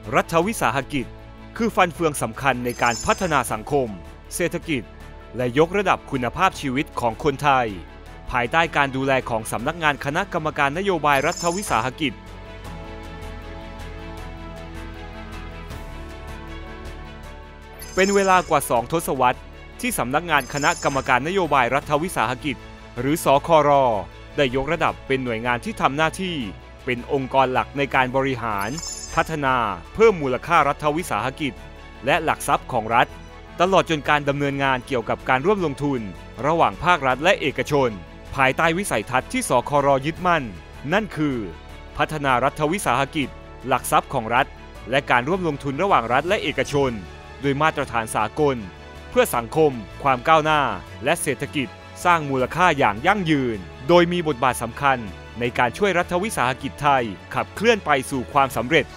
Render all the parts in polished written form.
รัฐวิสาหกิจคือฟันเฟืองสำคัญในการพัฒนาสังคมเศรษฐกิจและยกระดับคุณภาพชีวิตของคนไทยภายใต้การดูแลของสำนักงานคณะกรรมการนโยบายรัฐวิสาหกิจเป็นเวลากว่า2 ทศวรรษที่สำนักงานคณะกรรมการนโยบายรัฐวิสาหกิจหรือสคร.ได้ยกระดับเป็นหน่วยงานที่ทำหน้าที่เป็นองค์กรหลักในการบริหารพัฒนาเพิ่มมูลค่ารัฐวิสาหกิจและหลักทรัพย์ของรัฐตลอดจนการดำเนินงานเกี่ยวกับการร่วมลงทุนระหว่างภาครัฐและเอกชนภายใต้วิสัยทัศน์ที่สคร.ยึดมั่นนั่นคือพัฒนารัฐวิสาหกิจหลักทรัพย์ของรัฐและการร่วมลงทุนระหว่างรัฐและเอกชนโดยมาตรฐานสากลเพื่อสังคมความก้าวหน้าและเศรษฐกิจสร้างมูลค่าอย่างยั่งยืนโดยมีบทบาทสำคัญในการช่วยรัฐวิสาหกิจไทยขับเคลื่อนไปสู่ความสำเร็จ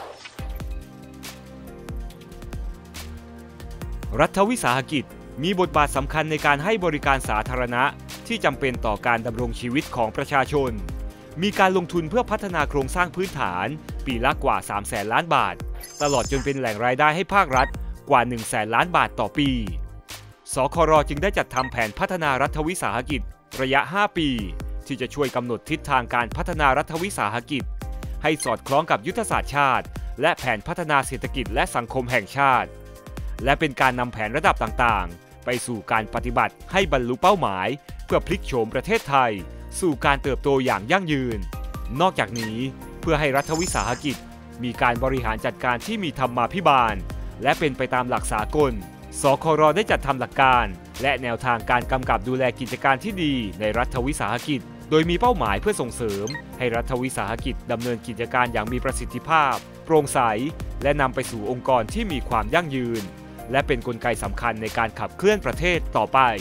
รัฐวิสาหกิจมีบทบาทสำคัญในการให้บริการสาธารณะที่จำเป็นต่อการดำรงชีวิตของประชาชนมีการลงทุนเพื่อพัฒนาโครงสร้างพื้นฐานปีละกว่า 300,000 ล้านบาทตลอดจนเป็นแหล่งรายได้ให้ภาครัฐกว่า 100,000 ล้านบาทต่อปีสคร.จึงได้จัดทำแผนพัฒนารัฐวิสาหกิจระยะ 5 ปีที่จะช่วยกำหนดทิศทางการพัฒนารัฐวิสาหกิจให้สอดคล้องกับยุทธศาสตร์ชาติและแผนพัฒนาเศรษฐกิจและสังคมแห่งชาติและเป็นการนำแผนระดับต่างๆไปสู่การปฏิบัติให้บรรลุเป้าหมายเพื่อพลิกโฉมประเทศไทยสู่การเติบโตอย่างยั่งยืนนอกจากนี้เพื่อให้รัฐวิสาหกิจมีการบริหารจัดการที่มีธรรมาภิบาลและเป็นไปตามหลักสากลสคร.ได้จัดทำหลักการและแนวทางการกำกับดูแลกิจการที่ดีในรัฐวิสาหกิจโดยมีเป้าหมายเพื่อส่งเสริมให้รัฐวิสาหกิจดำเนินกิจการอย่างมีประสิทธิภาพโปร่งใสและนำไปสู่องค์กรที่มีความยั่งยืนและเป็นกลไกสำคัญในการขับเคลื่อนประเทศต่อไป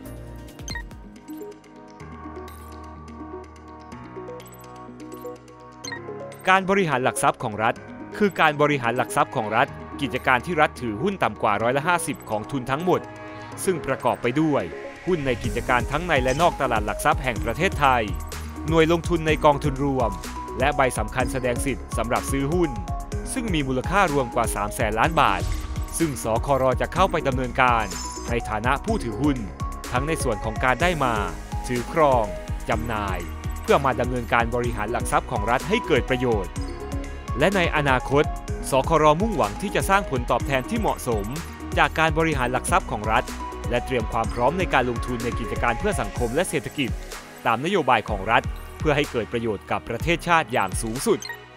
การบริหารหลักทรัพย์ของรัฐคือการบริหารหลักทรัพย์ของรัฐกิจการที่รัฐถือหุ้นต่ำกว่า50%ของทุนทั้งหมดซึ่งประกอบไปด้วยหุ้นในกิจการทั้งในและนอกตลาดหลักทรัพย์แห่งประเทศไทยหน่วยลงทุนในกองทุนรวมและใบสำคัญแสดงสิทธิ์สำหรับซื้อหุ้นซึ่งมีมูลค่ารวมกว่า 300,000 ล้านบาทซึ่งสคร.จะเข้าไปดำเนินการในฐานะผู้ถือหุ้นทั้งในส่วนของการได้มาถือครองจำหน่ายเพื่อมาดำเนินการบริหารหลักทรัพย์ของรัฐให้เกิดประโยชน์และในอนาคตสคร.มุ่งหวังที่จะสร้างผลตอบแทนที่เหมาะสมจากการบริหารหลักทรัพย์ของรัฐและเตรียมความพร้อมในการลงทุนในกิจการเพื่อสังคมและเศรษฐกิจตามนโยบายของรัฐเพื่อให้เกิดประโยชน์กับประเทศชาติอย่างสูงสุด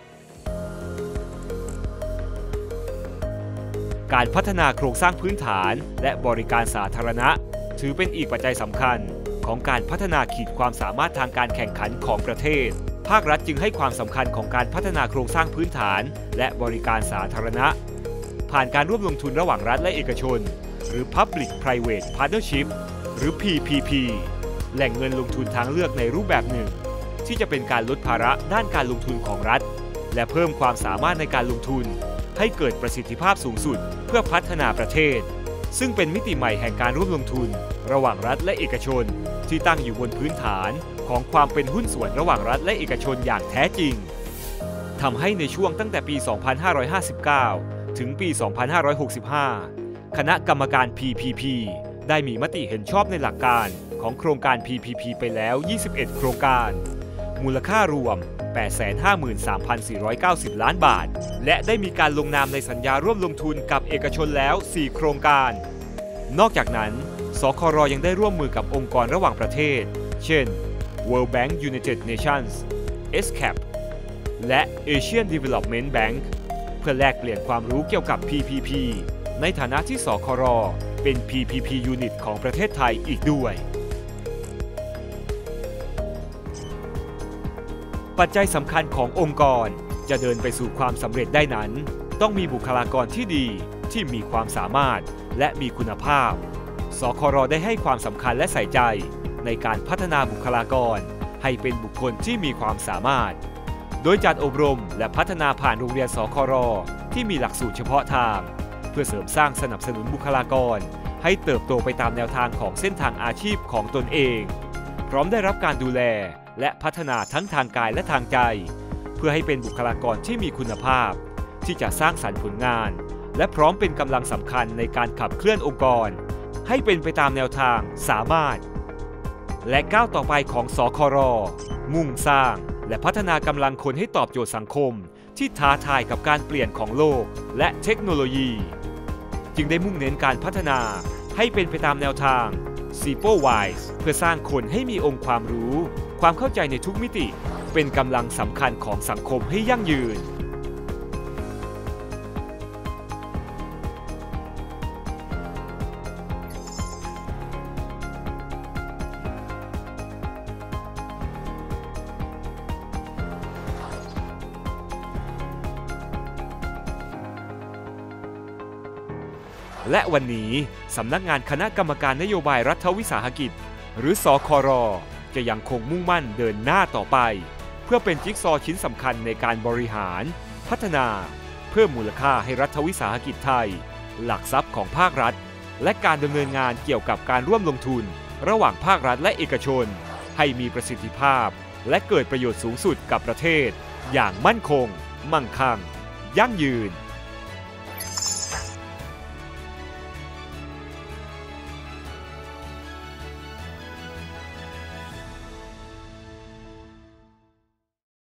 การพัฒนาโครงสร้างพื้นฐานและบริการสาธารณะถือเป็นอีกปัจจัยสำคัญของการพัฒนาขีดความสามารถทางการแข่งขันของประเทศภาครัฐจึงให้ความสำคัญของการพัฒนาโครงสร้างพื้นฐานและบริการสาธารณะผ่านการร่วมลงทุนระหว่างรัฐและเอกชนหรือ Public Private Partnership หรือ PPP แหล่งเงินลงทุนทางเลือกในรูปแบบหนึ่งที่จะเป็นการลดภาระด้านการลงทุนของรัฐและเพิ่มความสามารถในการลงทุนให้เกิดประสิทธิภาพสูงสุดเพื่อพัฒนาประเทศซึ่งเป็นมิติใหม่แห่งการร่วมลงทุนระหว่างรัฐและเอกชนที่ตั้งอยู่บนพื้นฐานของความเป็นหุ้นส่วนระหว่างรัฐและเอกชนอย่างแท้จริงทำให้ในช่วงตั้งแต่ปี 2559 ถึงปี 2565 คณะกรรมการ PPP ได้มีมติเห็นชอบในหลักการของโครงการ PPP ไปแล้ว 21 โครงการมูลค่ารวม 853,490 ล้านบาทและได้มีการลงนามในสัญญาร่วมลงทุนกับเอกชนแล้ว 4 โครงการนอกจากนั้นสคร.ยังได้ร่วมมือกับองค์กรระหว่างประเทศเช่น World Bank United Nations ESCAP และ Asian Development Bank เพื่อแลกเปลี่ยนความรู้เกี่ยวกับ PPP ในฐานะที่สคร.เป็น PPP Unit ของประเทศไทยอีกด้วยปัจจัยสำคัญขององค์กรจะเดินไปสู่ความสำเร็จได้นั้นต้องมีบุคลากรที่ดีที่มีความสามารถและมีคุณภาพสคร.ได้ให้ความสำคัญและใส่ใจในการพัฒนาบุคลากรให้เป็นบุคคลที่มีความสามารถโดยจัดอบรมและพัฒนาผ่านโรงเรียนสคร.ที่มีหลักสูตรเฉพาะทางเพื่อเสริมสร้างสนับสนุนบุคลากรให้เติบโตไปตามแนวทางของเส้นทางอาชีพของตนเองพร้อมได้รับการดูแลและพัฒนาทั้งทางกายและทางใจเพื่อให้เป็นบุคลากรที่มีคุณภาพที่จะสร้างสรรค์ผลงานและพร้อมเป็นกำลังสำคัญในการขับเคลื่อนองค์กรให้เป็นไปตามแนวทางสามารถและก้าวต่อไปของสคร.มุ่งสร้างและพัฒนากำลังคนให้ตอบโจทย์สังคมที่ท้าทายกับการเปลี่ยนของโลกและเทคโนโลยีจึงได้มุ่งเน้นการพัฒนาให้เป็นไปตามแนวทาง CIPO-WISE เพื่อสร้างคนให้มีองค์ความรู้ความเข้าใจในทุกมิติเป็นกำลังสำคัญของสังคมให้ยั่งยืนและวันนี้สำนักงานคณะกรรมการนโยบายรัฐวิสาหกิจหรือสคร.จะยังคงมุ่งมั่นเดินหน้าต่อไปเพื่อเป็นจิ๊กซอว์ชิ้นสำคัญในการบริหารพัฒนาเพิ่มมูลค่าให้รัฐวิสาหกิจไทยหลักทรัพย์ของภาครัฐและการดำเนินงานเกี่ยวกับการร่วมลงทุนระหว่างภาครัฐและเอกชนให้มีประสิทธิภาพและเกิดประโยชน์สูงสุดกับประเทศอย่างมั่นคงมั่งคั่งยั่งยืน